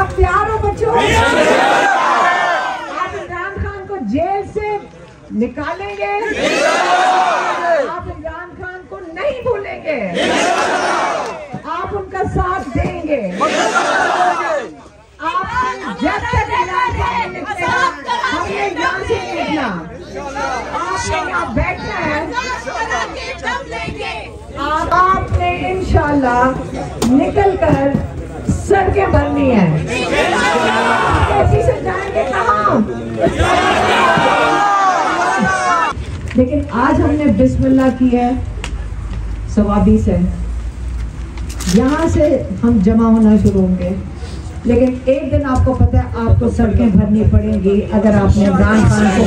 आप तैयार हो बच्चों? आप इमरान खान को जेल से निकालेंगे? आप इमरान खान को नहीं भूलेंगे? आप उनका साथ देंगे? आप जब तक इमरान खान निकलेगा हमने यहाँ से निकलना, आपने यहाँ बैठना है। आपने इंशाल्लाह निकल कर सड़कें भरनी है। कैसी से जाएंगे कहाँ? लेकिन आज हमने बिस्मिल्लाह की है सवाबी से, यहाँ से हम जमा होना शुरू होंगे। लेकिन एक दिन आपको पता है आपको सड़कें भरनी पड़ेंगी अगर आपने इमरान खान को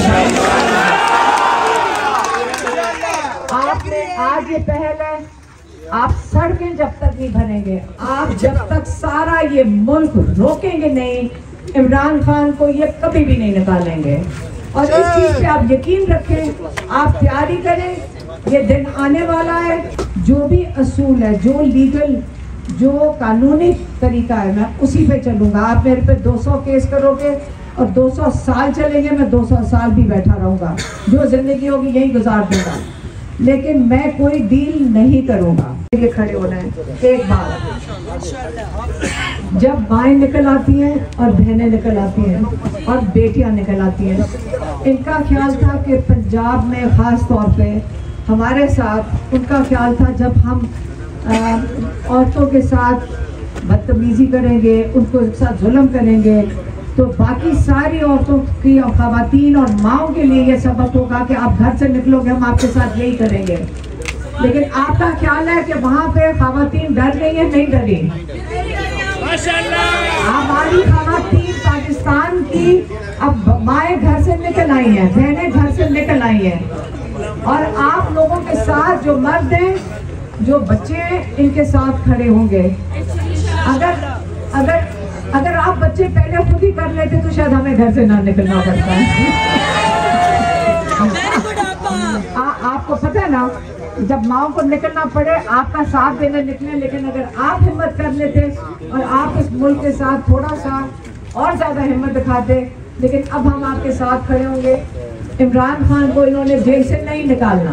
आपने आज ये पहल है। आप सड़कें जब तक नहीं भरेंगे, आप जब तक सारा ये मुल्क रोकेंगे नहीं, इमरान खान को ये कभी भी नहीं निकालेंगे। और इस चीज पे आप यकीन रखें, आप तैयारी करें, ये दिन आने वाला है। जो भी असूल है, जो लीगल, जो कानूनी तरीका है, मैं उसी पे चलूंगा। आप मेरे पे 200 केस करोगे और 200 साल चलेंगे, मैं 200 साल भी बैठा रहूंगा, जो जिंदगी होगी यही गुजार दूंगा। लेकिन मैं कोई डील नहीं करूंगा। ये खड़े होना है एक बार। जब माएँ निकल आती हैं और बहनें निकल आती हैं और बेटियां निकल आती हैं, इनका ख्याल था कि पंजाब में ख़ास तौर पे हमारे साथ उनका ख्याल था जब हम औरतों के साथ बदतमीजी करेंगे, उनको साथ जुल्म करेंगे, तो बाकी सारी औरतों की, ख़वातीन और माओं के लिए ये सबक होगा कि आप घर से निकलोगे हम आपके साथ यही करेंगे। लेकिन आपका ख्याल है कि वहाँ पे ख़वातीन डर गई है? नहीं डरी। हमारी ख़वातीन पाकिस्तान की अब माएँ घर से निकल आई हैं, बहनें घर से निकल आई हैं, और आप लोगों के साथ जो मर्द हैं, जो बच्चे हैं, इनके साथ खड़े होंगे। अगर आप बच्चे पहले खुद ही कर लेते तो शायद हमें घर से ना निकलना पड़ता है। आपको पता है ना, जब माओ को निकलना पड़े आपका साथ देने निकले, लेकिन अगर आप हिम्मत कर लेते और आप इस मुल्क के साथ थोड़ा सा और ज्यादा हिम्मत दिखाते, लेकिन अब हम आपके साथ खड़े होंगे। इमरान खान को इन्होंने जेल से नहीं निकालना।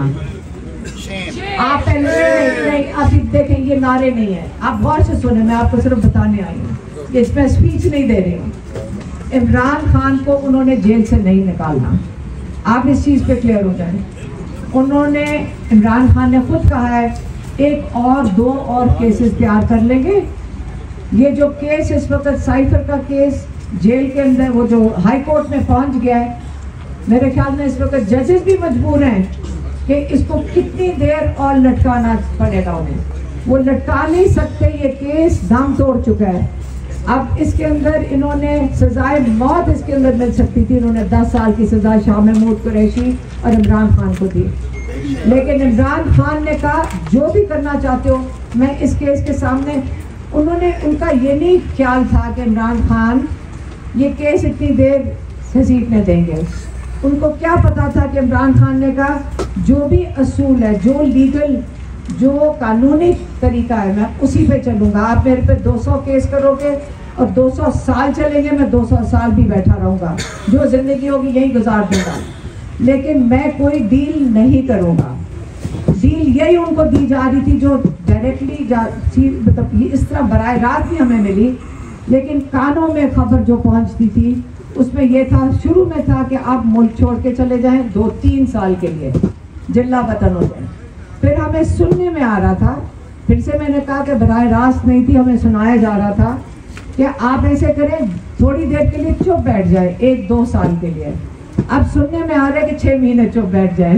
आप पहले नहीं, अभी देखें ये नारे नहीं है, आप गौर से सुने, मैं आपको सिर्फ बताने आई हूँ, इसमें स्पीच नहीं दे रही हूँ। इमरान खान को उन्होंने जेल से नहीं निकालना, आप इस चीज़ पे क्लियर हो जाए। उन्होंने, इमरान खान ने खुद कहा है एक और 2 और केसेस तैयार कर लेंगे। ये जो केस इस वक्त साइफर का केस जेल के अंदर, वो जो हाई कोर्ट में पहुंच गया है, मेरे ख्याल में इस वक्त जजेस भी मजबूर हैं कि इसको कितनी देर और लटकाना पड़ेगा उन्हें। वो लटका नहीं सकते, ये केस दम तोड़ चुका है। अब इसके अंदर इन्होंने सजाए मौत इसके अंदर मिल सकती थी, इन्होंने 10 साल की सजा शाह महमूद कुरैशी और इमरान खान को दी। लेकिन इमरान खान ने कहा जो भी करना चाहते हो मैं इस केस के सामने, उनका ये नहीं ख्याल था कि इमरान खान ये केस इतनी देर घसीटने देंगे। उनको क्या पता था कि इमरान खान ने कहा जो भी असूल है, जो लीगल, जो कानूनी तरीका है, मैं उसी पे चलूँगा। आप मेरे पे 200 केस करोगे और 200 साल चलेंगे, मैं 200 साल भी बैठा रहूँगा, जो ज़िंदगी होगी यही गुजार दूँगा। लेकिन मैं कोई डील नहीं करूँगा। डील यही उनको दी जा रही थी जो डायरेक्टली मतलब इस तरह बराह रास्त ही हमें मिली, लेकिन कानों में खबर जो पहुँचती थी उसमें यह था, शुरू में था कि आप मुल्क छोड़ के चले जाएं 2-3 साल के लिए, जिल्ला वतन हो जाए। फिर हमें सुनने में आ रहा था, फिर से मैंने कहा कि बराह रास्त नहीं थी, हमें सुनाया जा रहा था कि आप ऐसे करें थोड़ी देर के लिए चुप बैठ जाए 1-2 साल के लिए। अब सुनने में आ रहा है कि 6 महीने चुप बैठ जाए।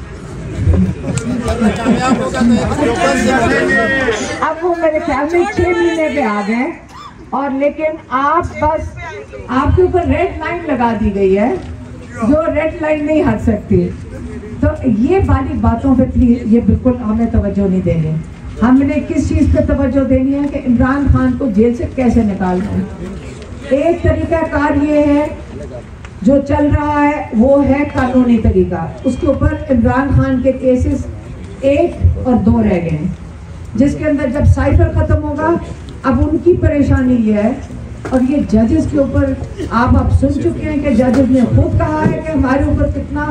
अब वो मेरे ख्याल में 6 महीने पे आ गए, और लेकिन आप बस, आपके ऊपर रेड लाइन लगा दी गई है, जो रेड लाइन नहीं हट सकती। तो ये वाली बातों पे प्लीज ये बिल्कुल हमें तवज्जो नहीं देनी। हमने किस चीज़ पे तवज्जो देनी है कि इमरान खान को जेल से कैसे निकालना है। एक तरीकाकार ये है जो चल रहा है, वो है कानूनी तरीका। उसके ऊपर इमरान खान के केसेस 1 और 2 रह गए हैं, जिसके अंदर जब साइफर ख़त्म होगा, अब उनकी परेशानी ये है और ये जजेस के ऊपर आप सुन चुके हैं कि जजेस ने खुद कहा है कि हमारे ऊपर कितना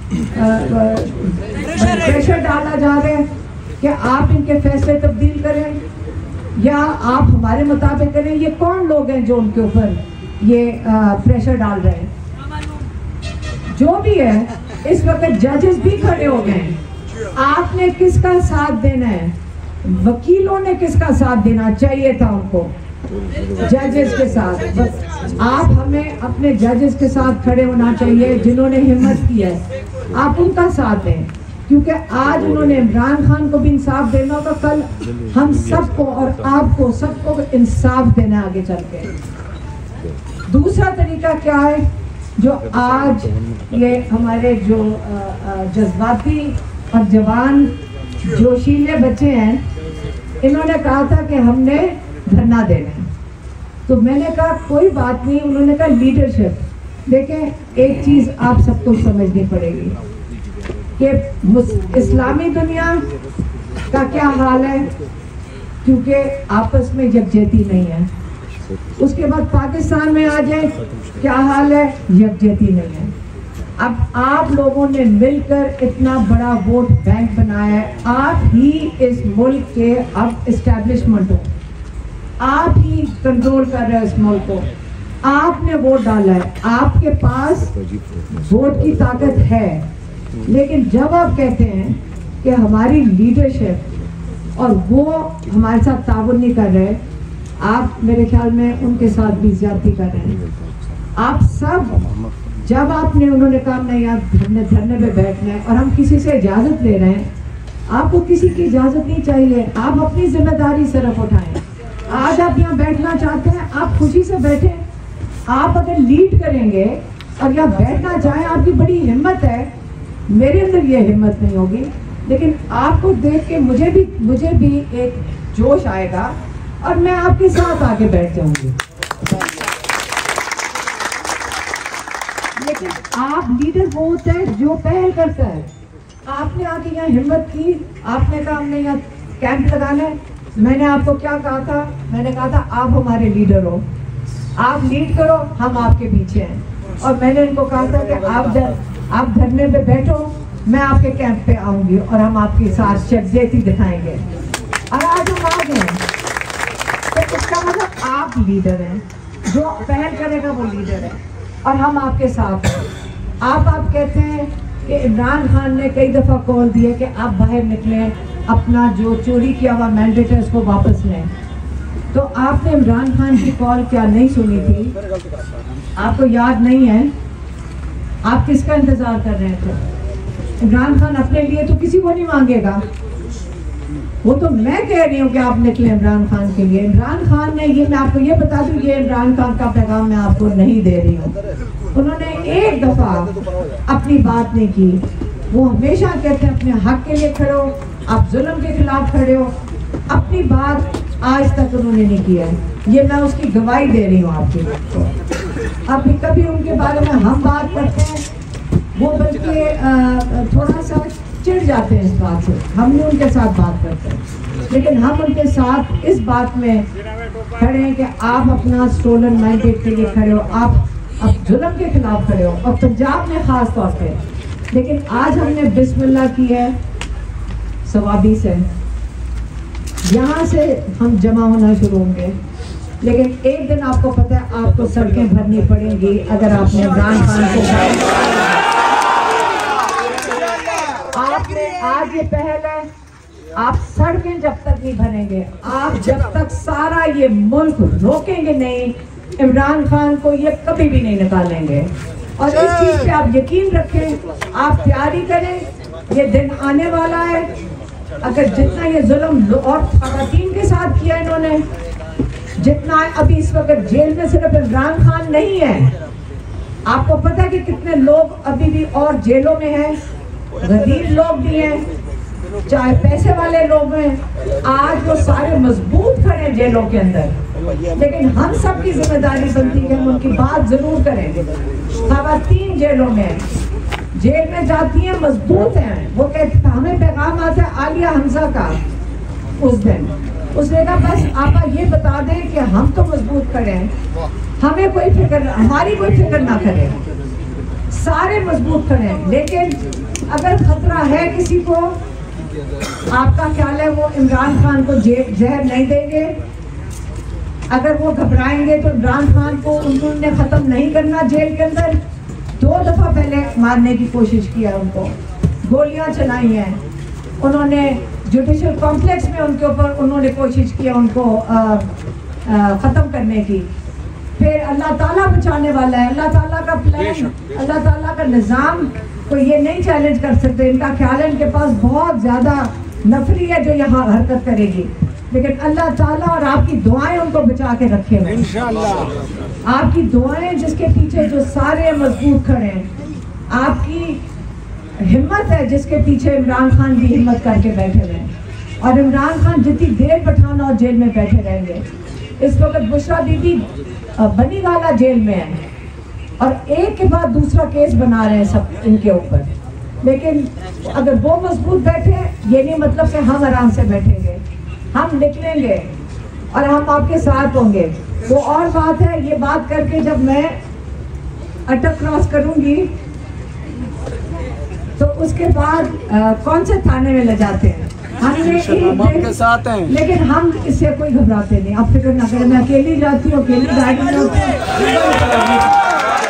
प्रेशर डाला जा रहा है कि आप इनके फैसले तब्दील करें या आप हमारे मुताबिक करें। ये कौन लोग हैं जो उनके ऊपर ये प्रेशर डाल रहे हैं? जो भी है, इस वक्त जजेस भी खड़े हो गए हैं। आपने किसका साथ देना है? वकीलों ने किसका साथ देना चाहिए था? उनको जजेस के साथ। बस आप हमें अपने जजेस के साथ खड़े होना चाहिए जिन्होंने हिम्मत की है, आप उनका साथ दें, क्योंकि आज उन्होंने इमरान खान को भी इंसाफ देना होगा, कल हम सबको और आपको सबको इंसाफ देना आगे चल के। दूसरा तरीका क्या है? जो आज ये हमारे जो जज्बाती और जवान जोशीले बच्चे हैं, इन्होंने कहा था कि हमने धरना देना है, तो मैंने कहा कोई बात नहीं। उन्होंने कहा लीडरशिप। देखें, एक चीज़ आप सबको समझनी पड़ेगी कि इस्लामी दुनिया का क्या हाल है, क्योंकि आपस में यकजहती नहीं है। उसके बाद पाकिस्तान में आ जाए, क्या हाल है? यकजहती नहीं है। अब आप लोगों ने मिलकर इतना बड़ा वोट बैंक बनाया है, आप ही इस मुल्क के अब इस्टेब्लिशमेंट हो, आप ही कंट्रोल कर रहे हो इस मुल्क को, आपने वोट डाला है, आपके पास वोट की ताकत है। लेकिन जब आप कहते हैं कि हमारी लीडरशिप और वो हमारे साथ ताउन नहीं कर रहे, आप मेरे ख्याल में उनके साथ भी ज्यादती कर रहे हैं। आप सब, जब आपने उन्होंने कहा नहीं आप धरने पे बैठना है और हम किसी से इजाज़त ले रहे हैं, आपको किसी की इजाज़त नहीं चाहिए। आप अपनी जिम्मेदारी सिर्फ उठाएं। आज आप यहाँ बैठना चाहते हैं, आप खुशी से बैठे। आप अगर लीड करेंगे और यहाँ बैठना चाहें, आपकी बड़ी हिम्मत है, मेरे अंदर ये हिम्मत नहीं होगी। लेकिन आपको देख के मुझे भी एक जोश आएगा और मैं आपके साथ आके बैठ जाऊंगी। लेकिन आप लीडर वो होता है जो पहल करता है। आपने आके यहाँ हिम्मत की, आपने कहा हमने यहाँ कैंप लगाना है। मैंने आपको क्या कहा था? मैंने कहा था आप हमारे लीडर हो, आप लीड करो, हम आपके पीछे हैं। और मैंने इनको कहा था कि आप धरने पे बैठो, मैं आपके कैंप पे आऊंगी और हम आपके साथ यकजहती दिखाएंगे। और आज हम आ गए, तो इसका मतलब आप लीडर हैं, जो पहल करेगा वो लीडर है और हम आपके साथ हैं। आप कहते हैं कि इमरान खान ने कई दफ़ा कॉल दिया कि आप बाहर निकलें, अपना जो चोरी किया हुआ मैंडेट है उसको वापस लें। तो आपने इमरान खान की कॉल क्या नहीं सुनी थी? आपको याद नहीं है? आप किसका इंतज़ार कर रहे थे? इमरान खान अपने लिए तो किसी को नहीं मांगेगा। वो तो मैं कह रही हूँ कि आप निकले इमरान खान के लिए। इमरान खान ने, ये मैं आपको ये बता दूँ, ये इमरान खान का पैगाम मैं आपको नहीं दे रही हूँ। उन्होंने एक दफ़ा अपनी बात नहीं की। वो हमेशा कहते हैं अपने हक के लिए खड़े हो, आप जुल्म के खिलाफ खड़े हो। अपनी बात आज तक उन्होंने नहीं किया है, ये मैं उसकी गवाही दे रही हूँ आपकी। अभी कभी उनके बारे में हम बात करते हैं, वो बल्कि थोड़ा सा चिढ़ जाते हैं इस बात से, हम नहीं उनके साथ बात करते हैं। लेकिन हम उनके साथ इस बात में खड़े हैं कि आप अपना स्टोलन मैंडेट के लिए खड़े हो, आप अब जुल्म के खिलाफ खड़े हो, और पंजाब में ख़ास तौर पे। लेकिन आज हमने बिस्मिल्लाह की है सवाबी से, यहाँ से हम जमा होना शुरू होंगे। लेकिन एक दिन आपको पता है आपको सड़कें भरनी पड़ेंगी अगर आपने इमरान खान को आपने आज ये पहल है। आप सड़कें जब तक नहीं भरेंगे, आप जब तक सारा ये मुल्क रोकेंगे नहीं, इमरान खान को ये कभी भी नहीं निकालेंगे। और इस चीज पे आप यकीन रखें, आप तैयारी करें, ये दिन आने वाला है। अगर जितना ये जुल्म और खवातीन के साथ किया इन्होंने, जितना अभी इस वक्त जेल में सिर्फ इमरान खान नहीं है, आपको पता है कि कितने लोग अभी भी और जेलों में हैं, गरीब लोग भी हैं, चाहे पैसे वाले लोग हैं। आज वो सारे मजबूत खड़े हैं जेलों के अंदर। लेकिन हम सब की जिम्मेदारी बनती है हम उनकी बात जरूर करेंगे। खवातीन जेलों में, जेल में जाती हैं, मजबूत हैं। वो कहते हमें पैगाम आता है आलिया हमजा का उस दिन उसने कहा बस आपा ये बता दें कि हम तो मजबूत खड़े हैं, हमें कोई फिक्र, हमारी कोई फिक्र ना करे, सारे मजबूत खड़े हैं, लेकिन अगर खतरा है किसी को, आपका ख्याल है वो इमरान खान को जहर नहीं देंगे? अगर वो घबराएंगे तो इमरान खान को उन्होंने ख़त्म नहीं करना जेल के अंदर। 2 दफ़ा पहले मारने की कोशिश किया, उनको गोलियां चलाई हैं, उन्होंने जुडिशल कॉम्प्लेक्स में उनके ऊपर उन्होंने कोशिश किया उनको ख़त्म करने की। फिर अल्लाह ताला बचाने वाला है, अल्लाह ताला का प्लान, अल्लाह ताला का निज़ाम को ये नहीं चैलेंज कर सकते। इनका ख्याल है इनके पास बहुत ज़्यादा नफरी है जो यहाँ हरकत करेगी, लेकिन अल्लाह ताला और आपकी दुआएं उनको बचा के रखे हुए इंशाअल्लाह। आपकी दुआएं जिसके पीछे जो सारे मजबूत खड़े हैं, आपकी हिम्मत है जिसके पीछे इमरान खान भी हिम्मत करके बैठे हुए हैं, और इमरान खान जितनी देर पठान और जेल में बैठे रहेंगे। इस वक्त बुशरा बीबी बनीवाला जेल में है और एक के बाद दूसरा केस बना रहे हैं सब इनके ऊपर, लेकिन अगर वो मजबूत बैठे, ये नहीं मतलब कि हम आराम से बैठेंगे, हम निकलेंगे और हम आपके साथ होंगे। वो और बात है, ये बात करके जब मैं अटक क्रॉस करूंगी तो उसके बाद कौन से थाने में ले जाते हैं, हम आपके साथ हैं, लेकिन हम इससे कोई घबराते नहीं। आप फिक्र ना करें, मैं अकेली जाती हूँ, अकेली गाड़ी में होती हूँ।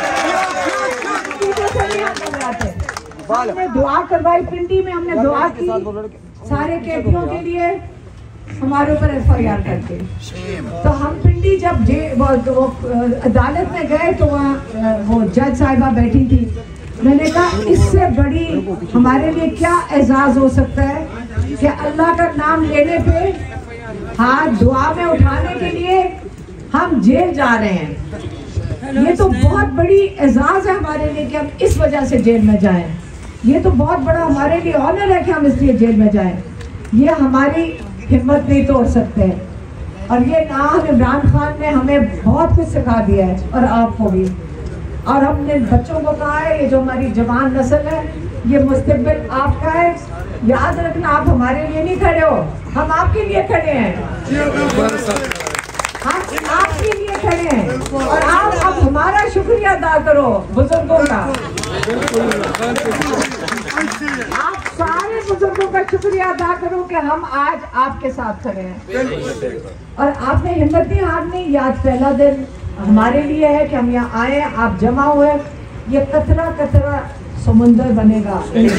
हमने दुआ करवाई पिंडी में, हमने दुआ की सारे कैदियों के लिए, हमारे ऊपर FIR करके। तो हम पिंडी जब वो अदालत में गए तो वहाँ वो जज साहिबा बैठी थी, मैंने कहा इससे बड़ी हमारे लिए क्या एजाज हो सकता है कि अल्लाह का नाम लेने पे, हाथ दुआ में उठाने के लिए हम जेल जा रहे हैं। ये तो बहुत बड़ी एजाज है हमारे लिए कि हम इस वजह से जेल में जाएं। ये तो बहुत बड़ा हमारे लिए ऑनर है कि हम इसलिए जेल में जाएं। ये हमारी हिम्मत नहीं तोड़ सकते, और ये नाम इमरान खान ने हमें बहुत कुछ सिखा दिया है और आपको भी। और हमने बच्चों को कहा है, ये जो हमारी जवान नस्ल है, ये मुस्तकबिल आपका है, याद रखना आप हमारे लिए नहीं खड़े हो, हम आपके लिए खड़े हैं, हम आपके लिए खड़े हैं। और आप अब हमारा शुक्रिया अदा करो बुजुर्गों का, आप सारे बुजुर्गों का शुक्रिया अदा करो कि हम आज आपके साथ खड़े हैं। और आपने हिम्मत नहीं हारनी। याद पहला दिन हमारे लिए है कि हम यहाँ आए, आप जमा हुए, ये कतरा कतरा समुंदर बनेगा।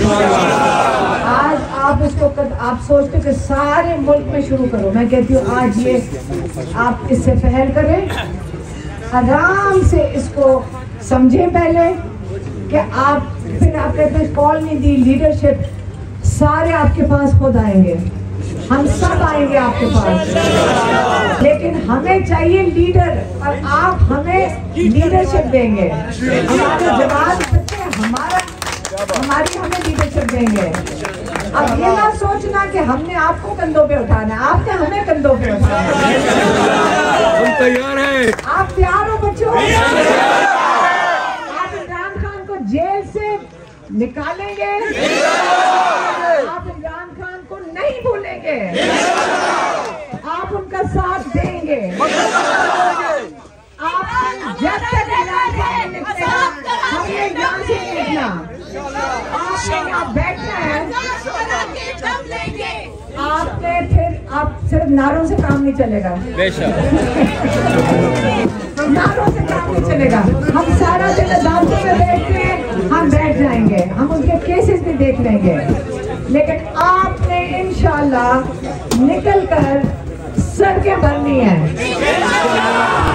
आज आप इसको आप सोचते कि सारे मुल्क में शुरू करो, मैं कहती हूँ आज ये आप इससे पहल करें, आराम से इसको समझें पहले कि आप, फिर आप कहते हैं कॉल नहीं दी लीडरशिप, सारे आपके पास खुद आएंगे, हम सब आएंगे आपके पास, लेकिन हमें चाहिए लीडर, और आप हमें लीडरशिप देंगे। हमारे जवान बच्चे हमारी हमें लीडरशिप देंगे। अब ये ना सोचना कि हमने आपको कंधों पे उठाना है, आपने हमें कंधों पे उठाना है। हम तैयार हैं। आप तैयार हो बच्चों? आप इमरान खान को जेल से निकालेंगे, आप इमरान खान को नहीं भूलेंगे, आप उनका साथ देंगे। आप जब तक इमरान खान निकलेगा, हमने यहाँ से देखना, आपने यहाँ बैठना है, आपने फिर आप सिर्फ नारों से काम नहीं चलेगा, नारों से काम नहीं चलेगा। हम सारा दिन अदालतों में बैठते हैं, हम बैठ जाएंगे, हम उनके केसेस भी देख लेंगे, लेकिन आपने इंशाल्लाह निकल कर सड़कें भरनी है।